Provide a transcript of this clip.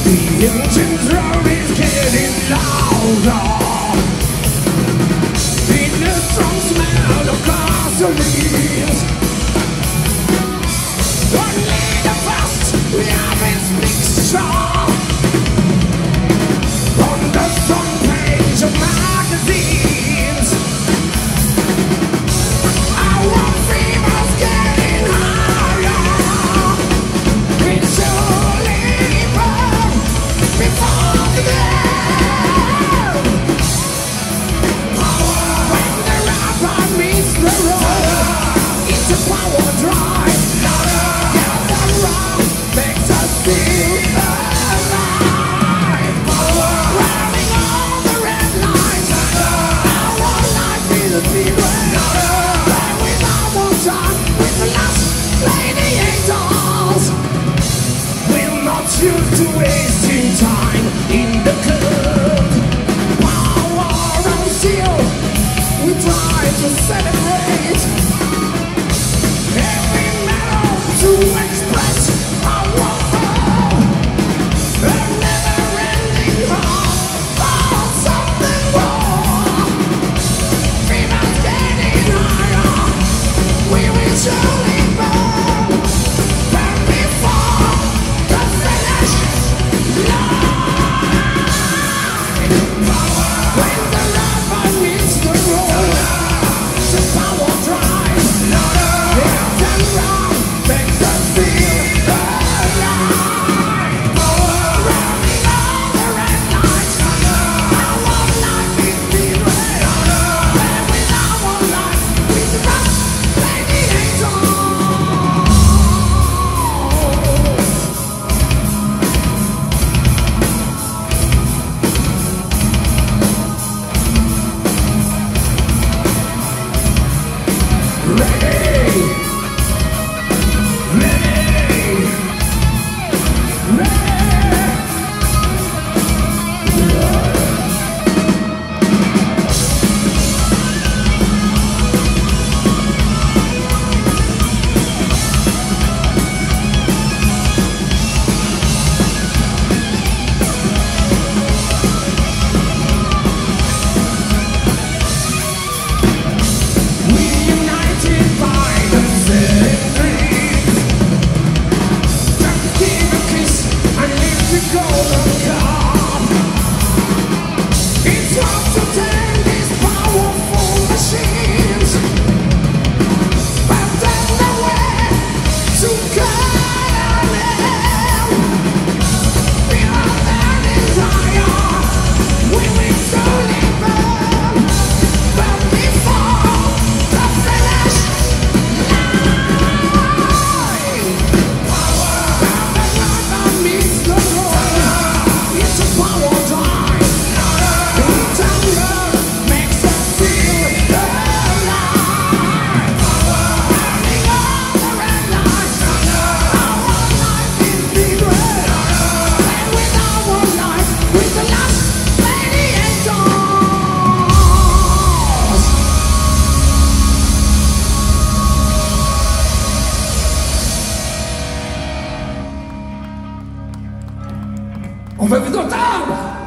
The engine drum is getting louder. In the strong smell of gasoline. Only the fast we have is mixture. On the front page of magazines, our fever's getting higher. We surely burn before the end. When the rapper meets the road, it's a power drive. Get the wrong makes us feel alive. Wearing all the red lights, our life is a secret. Play with our time, with the last gladiators. We're not used to wasting time in the club. Power and steel, we try to celebrate. Every metal to express our love. A never-ending hope for something more. Fever's getting higher. We will surely burn before the finish line. When the rubber meets the road, it's a power drive. Hit and run makes us feel alive. Running all the red lights, our life is being red. Play with our life, with the rush gladiators. Ready, ready, ready. We united by the same dreams. Time to give a kiss and lift the golden cup. It's hard to tame these powerful machines, but there's no way to guide them. Beyond their desire, we will surely burn before the finish line. The rubber meets the road, it's a power drive. Hit and run makes us feel alive. Running all the red lights, our life is being red. Play with our life, with the last gladiators. On va vous entendre!